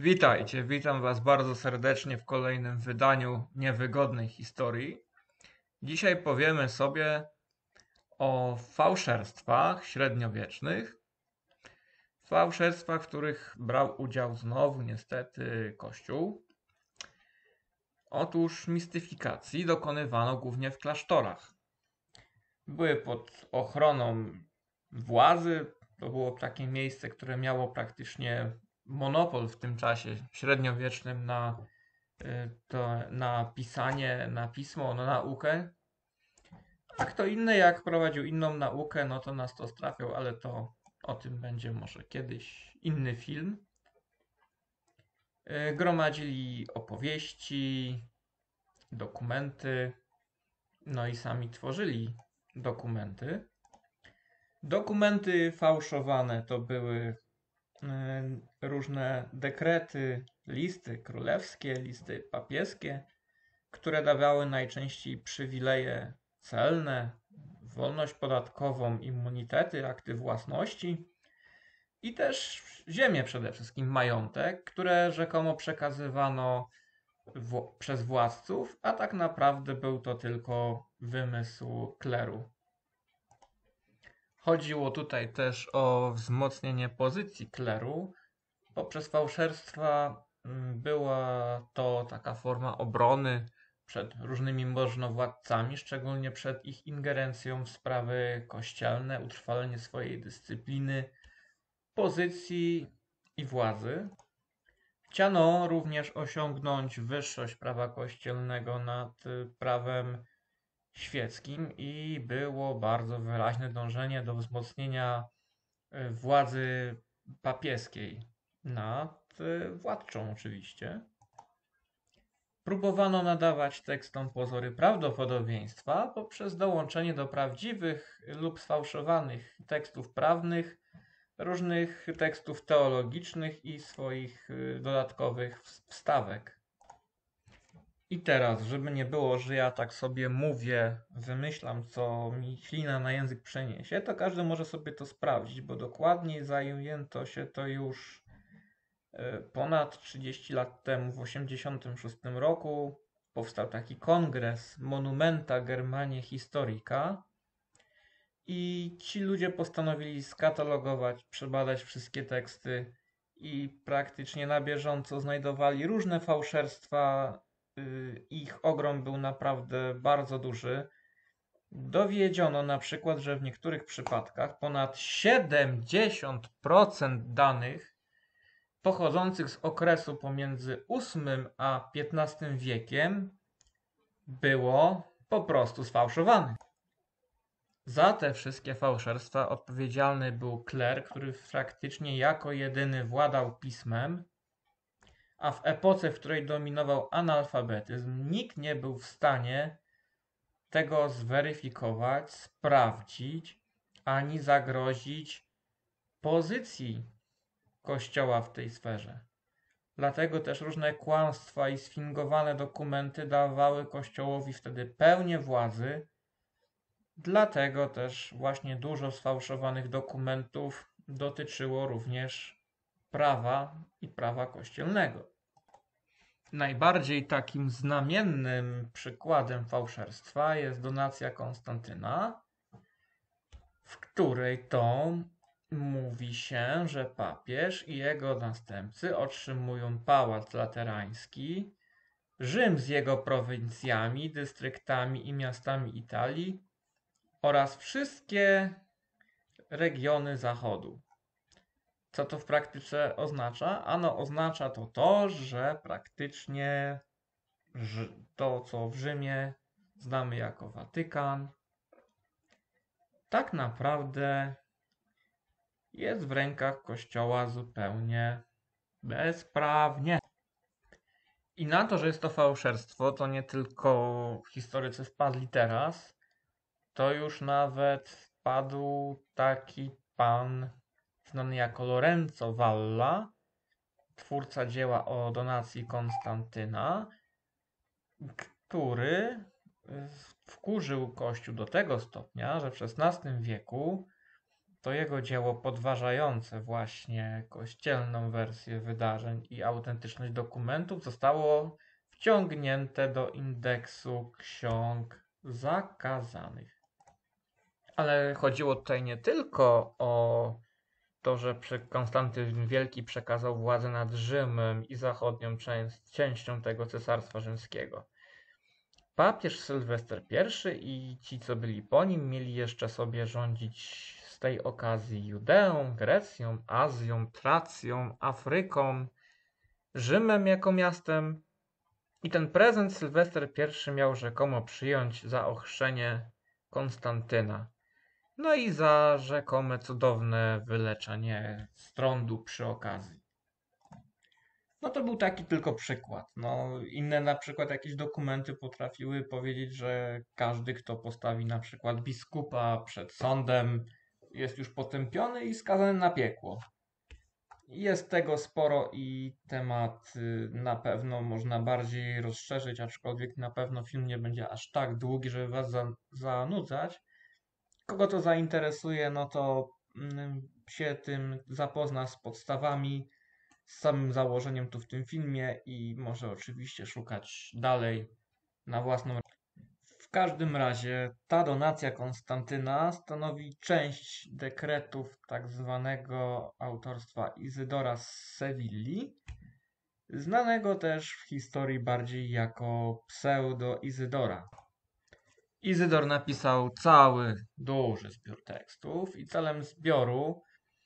Witajcie, witam Was bardzo serdecznie w kolejnym wydaniu Niewygodnej Historii. Dzisiaj powiemy sobie o fałszerstwach średniowiecznych. Fałszerstwach, w których brał udział znowu niestety Kościół. Otóż mistyfikacji dokonywano głównie w klasztorach. Były pod ochroną władzy. To było takie miejsce, które miało praktycznie monopol w tym czasie średniowiecznym na pisanie, na pismo, na naukę. A kto inny jak prowadził inną naukę, no to nas to strafiał, ale to o tym będzie może kiedyś inny film. Gromadzili opowieści, dokumenty, no i sami tworzyli dokumenty. Dokumenty fałszowane to były różne dekrety, listy królewskie, listy papieskie, które dawały najczęściej przywileje celne, wolność podatkową, immunitety, akty własności i też ziemię przede wszystkim, majątek, które rzekomo przekazywano przez władców, a tak naprawdę był to tylko wymysł kleru. Chodziło tutaj też o wzmocnienie pozycji kleru. Poprzez fałszerstwa była to taka forma obrony przed różnymi możnowładcami, szczególnie przed ich ingerencją w sprawy kościelne, utrwalenie swojej dyscypliny, pozycji i władzy. Chciano również osiągnąć wyższość prawa kościelnego nad prawem świeckim i było bardzo wyraźne dążenie do wzmocnienia władzy papieskiej nad władczą oczywiście. Próbowano nadawać tekstom pozory prawdopodobieństwa poprzez dołączenie do prawdziwych lub sfałszowanych tekstów prawnych różnych tekstów teologicznych i swoich dodatkowych wstawek. I teraz, żeby nie było, że ja tak sobie mówię, wymyślam, co mi ślina na język przeniesie, to każdy może sobie to sprawdzić, bo dokładniej zajęto się to już ponad 30 lat temu, w 1986 roku. Powstał taki kongres Monumenta Germanie Historica i ci ludzie postanowili skatalogować, przebadać wszystkie teksty i praktycznie na bieżąco znajdowali różne fałszerstwa. Ich ogrom był naprawdę bardzo duży. Dowiedziono na przykład, że w niektórych przypadkach ponad 70% danych pochodzących z okresu pomiędzy VIII a XV wiekiem było po prostu sfałszowanych. Za te wszystkie fałszerstwa odpowiedzialny był kler, który praktycznie jako jedyny władał pismem, a w epoce, w której dominował analfabetyzm, nikt nie był w stanie tego zweryfikować, sprawdzić, ani zagrozić pozycji Kościoła w tej sferze. Dlatego też różne kłamstwa i sfingowane dokumenty dawały Kościołowi wtedy pełnię władzy. Dlatego też właśnie dużo sfałszowanych dokumentów dotyczyło również prawa i prawa kościelnego. Najbardziej takim znamiennym przykładem fałszerstwa jest donacja Konstantyna, w której to mówi się, że papież i jego następcy otrzymują pałac laterański, Rzym z jego prowincjami, dystryktami i miastami Italii oraz wszystkie regiony Zachodu. Co to w praktyce oznacza? Ano oznacza to, że praktycznie to, co w Rzymie znamy jako Watykan, tak naprawdę jest w rękach Kościoła zupełnie bezprawnie. I na to, że jest to fałszerstwo, to nie tylko historycy wpadli teraz, to już nawet wpadł taki pan znany jako Lorenzo Valla, twórca dzieła o donacji Konstantyna, który wkurzył Kościół do tego stopnia, że w XVI wieku to jego dzieło podważające właśnie kościelną wersję wydarzeń i autentyczność dokumentów zostało wciągnięte do indeksu ksiąg zakazanych. Ale chodziło tutaj nie tylko o to, że Konstantyn Wielki przekazał władzę nad Rzymem i zachodnią częścią tego cesarstwa rzymskiego. Papież Sylwester I i ci, co byli po nim, mieli jeszcze sobie rządzić z tej okazji Judeą, Grecją, Azją, Tracją, Afryką, Rzymem jako miastem. I ten prezent Sylwester I miał rzekomo przyjąć za ochrzczenie Konstantyna. No i za rzekome cudowne wyleczenie z trądu przy okazji. No to był taki tylko przykład. No, inne na przykład jakieś dokumenty potrafiły powiedzieć, że każdy, kto postawi na przykład biskupa przed sądem, jest już potępiony i skazany na piekło. Jest tego sporo i temat na pewno można bardziej rozszerzyć, aczkolwiek na pewno film nie będzie aż tak długi, żeby was zanudzać. Kogo to zainteresuje, no to się tym zapozna z podstawami, z samym założeniem tu w tym filmie i może oczywiście szukać dalej na własną. W każdym razie ta donacja Konstantyna stanowi część dekretów tak zwanego autorstwa Izydora z Sewilli, znanego też w historii bardziej jako pseudo-Izydora. Izydor napisał cały duży zbiór tekstów i celem zbioru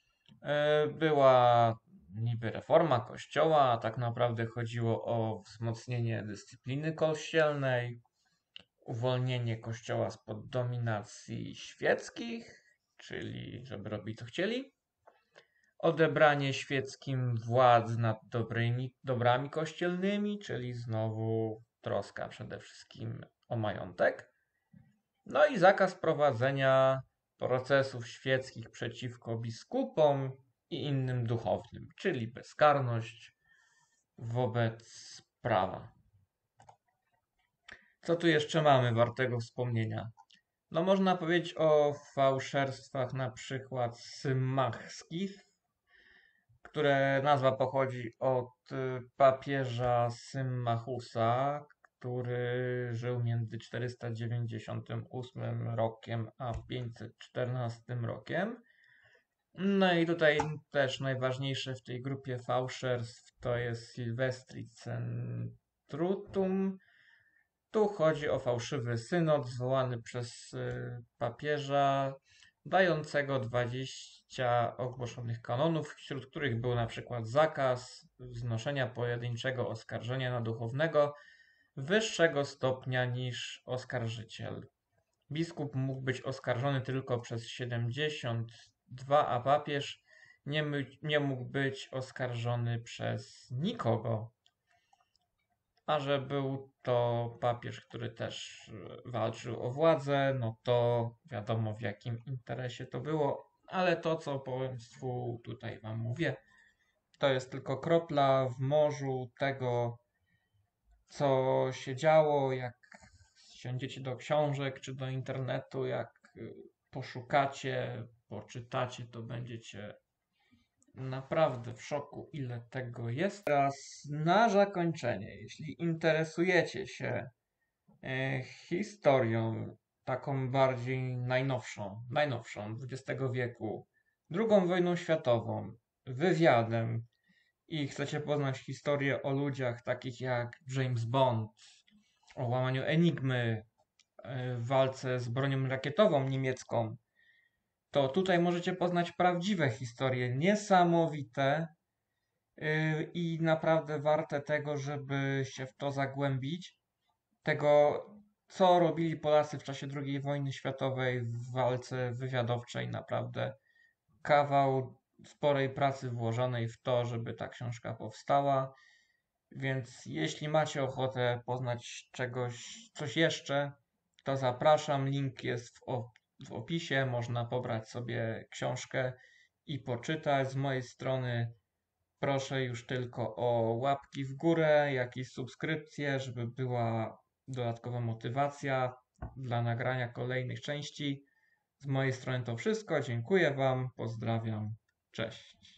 była niby reforma kościoła, a tak naprawdę chodziło o wzmocnienie dyscypliny kościelnej, uwolnienie kościoła spod dominacji świeckich, czyli żeby robić co chcieli, odebranie świeckim władz nad dobrami kościelnymi, czyli znowu troska przede wszystkim o majątek, no i zakaz prowadzenia procesów świeckich przeciwko biskupom i innym duchownym, czyli bezkarność wobec prawa. Co tu jeszcze mamy wartego wspomnienia? No można powiedzieć o fałszerstwach na przykład symmachskich, które nazwa pochodzi od papieża Symmachusa, który żył między 498 rokiem a 514 rokiem. No i tutaj też najważniejsze w tej grupie fałszerstw to jest Silvestri Centrutum. Tu chodzi o fałszywy synod zwołany przez papieża, dającego 20 ogłoszonych kanonów, wśród których był na przykład zakaz wznoszenia pojedynczego oskarżenia na duchownego wyższego stopnia niż oskarżyciel. Biskup mógł być oskarżony tylko przez 72, a papież nie mógł być oskarżony przez nikogo. A że był to papież, który też walczył o władzę, no to wiadomo w jakim interesie to było, ale to co Państwu tutaj Wam mówię, to jest tylko kropla w morzu tego, co się działo, jak siądziecie do książek czy do internetu, jak poszukacie, poczytacie, to będziecie naprawdę w szoku, ile tego jest. Teraz na zakończenie, jeśli interesujecie się historią taką bardziej najnowszą XX wieku, II wojną światową, wywiadem i chcecie poznać historię o ludziach takich jak James Bond, o łamaniu Enigmy, w walce z bronią rakietową niemiecką, to tutaj możecie poznać prawdziwe historie, niesamowite i naprawdę warte tego, żeby się w to zagłębić. Tego, co robili Polacy w czasie II wojny światowej w walce wywiadowczej, naprawdę kawał sporej pracy włożonej w to, żeby ta książka powstała. Więc jeśli macie ochotę poznać coś jeszcze, to zapraszam. Link jest w opisie. Można pobrać sobie książkę i poczytać. Z mojej strony proszę już tylko o łapki w górę, jakieś subskrypcje, żeby była dodatkowa motywacja dla nagrania kolejnych części. Z mojej strony to wszystko. Dziękuję Wam. Pozdrawiam. Cześć.